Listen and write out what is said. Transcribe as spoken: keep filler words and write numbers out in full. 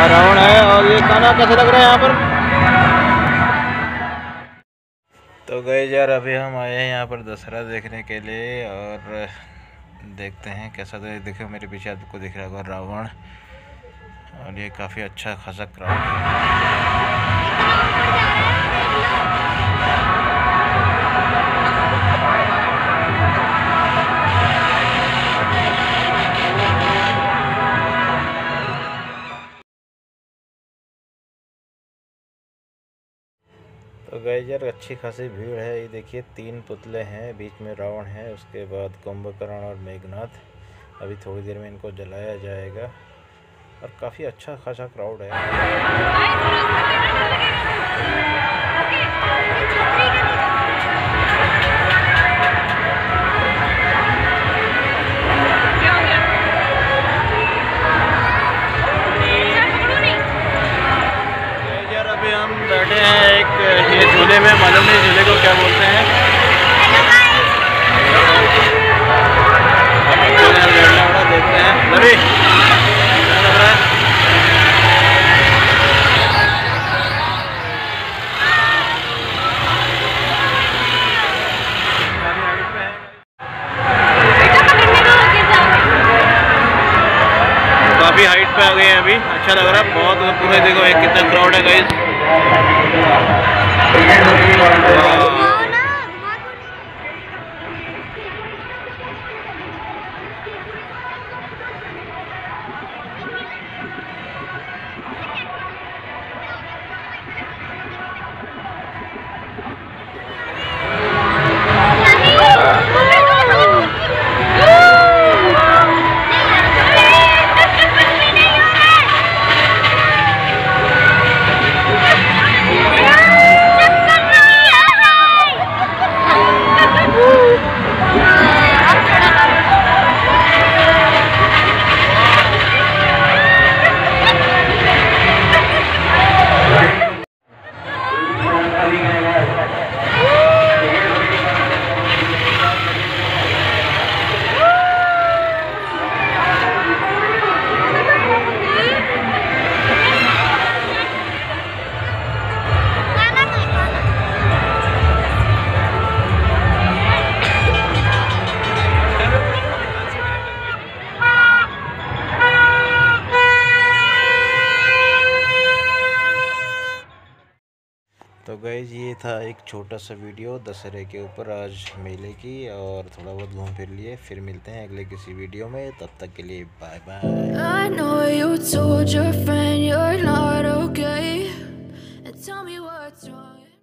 रावण है। और ये खाना कैसा लग रहा है यहाँ पर? तो गए यार अभी हम आए हैं यहाँ पर दशहरा देखने के लिए और देखते हैं कैसा। तो देखो मेरे पीछे आपको दिख रहा होगा रावण, और ये काफ़ी अच्छा खासा क्राउड है। तो गाइस यार अच्छी खासी भीड़ है। ये देखिए तीन पुतले हैं, बीच में रावण है, उसके बाद कुंभकर्ण और मेघनाथ। अभी थोड़ी देर में इनको जलाया जाएगा और काफ़ी अच्छा खासा क्राउड है। यार अभी हम बैठे हैं एक ये झूले में, मालूम नहीं झूले को क्या बोलते हैं। देखते हैं रवि क्या लग रहा है। काफी हाइट पे आ गए हैं अभी, अच्छा लग रहा है बहुत। पूरे देखो एक कितना क्राउड है गाइस। तो गाइस ये था एक छोटा सा वीडियो दशहरे के ऊपर आज मेले की, और थोड़ा बहुत घूम फिर लिए। फिर मिलते हैं अगले किसी वीडियो में, तब तक के लिए बाय बाय।